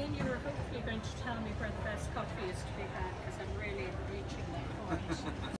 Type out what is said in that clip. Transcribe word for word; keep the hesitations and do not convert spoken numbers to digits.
you're hopefully going to tell me where the best coffee